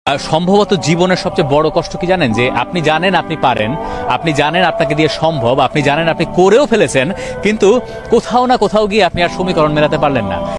সম্ভবত জীবনের সবচেয়ে বড় কষ্ট কি জানেন? যে আপনি জানেন আপনি পারেন, আপনি জানেন আপনাকে দিয়ে সম্ভব, আপনি জানেন আপনি করেও ফেলেছেন, কিন্তু কোথাও না কোথাও গিয়ে আপনি আর সমীকরণ মেলাতে পারলেন না।